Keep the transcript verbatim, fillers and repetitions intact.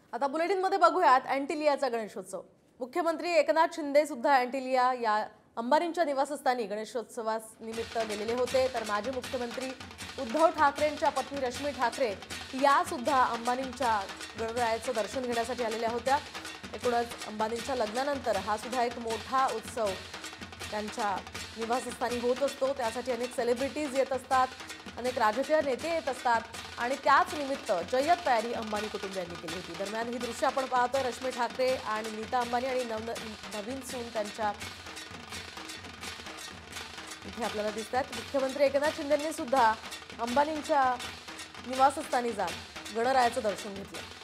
आता बुलेटिनमध्ये बघूयात अँटिलियाचा गणेशोत्सव। मुख्यमंत्री एकनाथ शिंदे सुद्धा अँटिलिया या अंबानींच्या निवासस्थानी गणेशोत्सवास निमित्त गेलेले होते। तर माजी मुख्यमंत्री उद्धव ठाकरेंच्या पत्नी रश्मी ठाकरे या सुद्धा अंबानींच्या गणरायाचं दर्शन घेण्यासाठी आलेल्या होत्या। एकूणच अंबानींच्या लग्नानंतर हा सुद्धा एक मोठा उत्सव त्यांच्या निवासस्थानी होत असतो। त्यासाठी अनेक सेलिब्रिटीज येत असतात, अनेक राजकीय नेते येत असतात आणि त्याच निमित्त जय्यत तयारी अंबानी कुटुंबियांनी केली होती। दरम्यान ही दृश्य आपण पाहतोय रश्मी ठाकरे आणि नीता अंबानी आणि नव नवीन सून त्यांच्या इथे आपल्याला दिसतात। मुख्यमंत्री एकनाथ शिंदेंनी सुद्धा अंबानींच्या निवासस्थानी जात गणरायाचं दर्शन घेतलं।